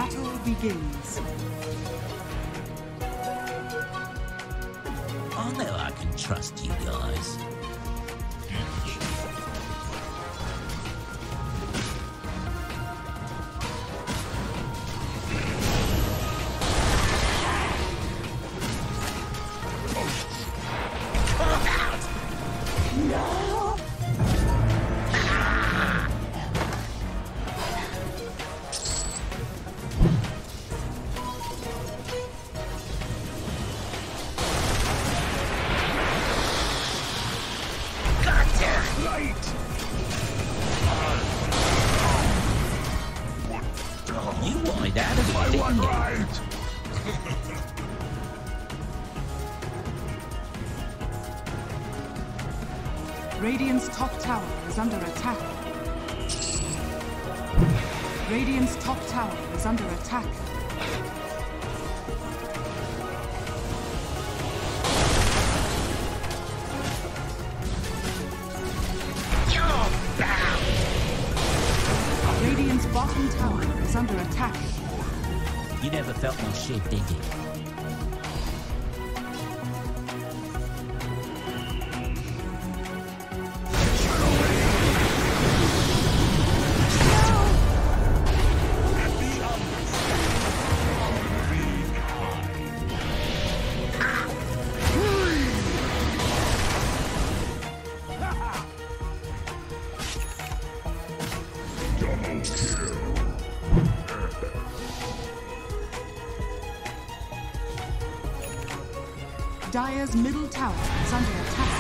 battle begins. I know I can trust you guys. Radiant's top tower is under attack. Radiant's top tower is under attack. Radiant's bottom tower is under attack. You never felt my shit, did you? Dire's middle tower is under attack.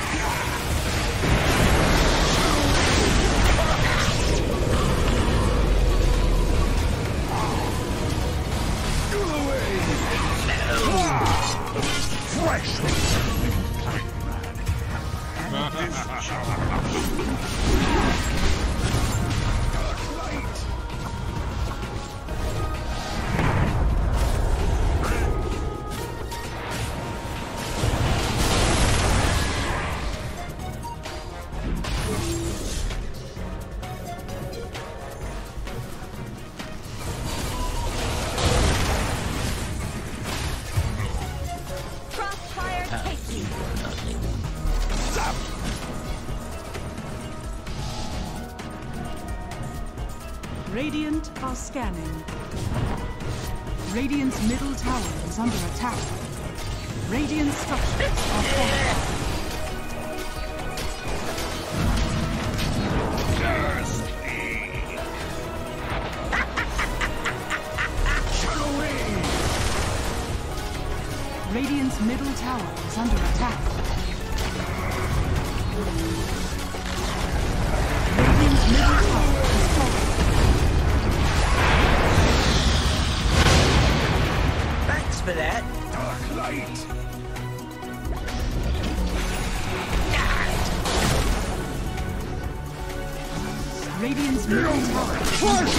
Radiant are scanning. Radiant's middle tower is under attack. Radiant structures are falling. Radiant's middle tower is under attack. Radiant's middle tower is falling. Thanks for that. Dark light. Radiant's middle tower is under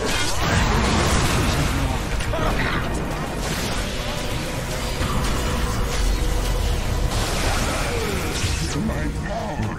attack. To my power.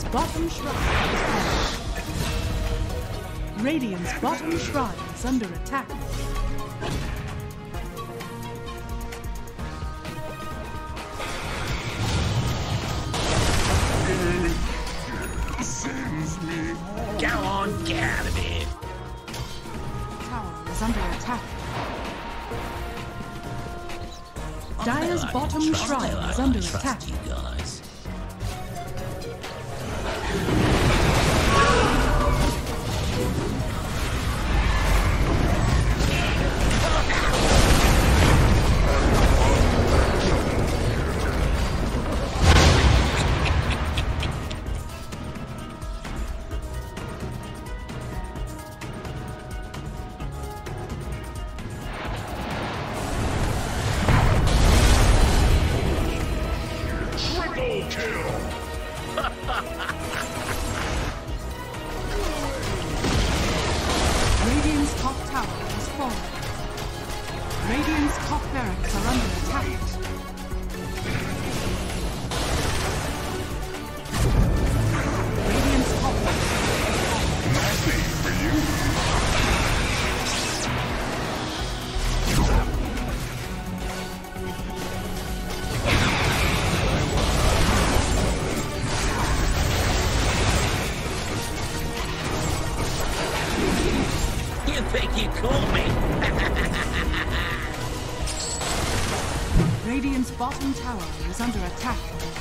bottom shrine is falling. Radiant's bottom shrine is under attack. Sends me. Go on, get out of here. Tower is under attack. Dire's I can bottom trust shrine you. is I under trust attack. you guys. Radiant's top tower has fallen. Radiant's top barracks are under attack. Radiant's top Nothing for you. You think you caught me? Radiant's bottom tower is under attack.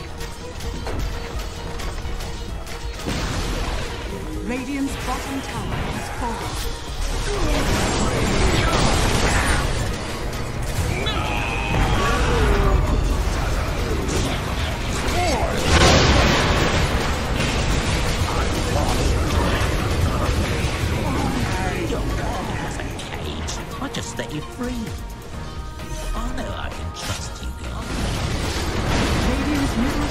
Radiant's bottom tower has fallen. I just set you free. I know I can trust you guys. Radiant's middle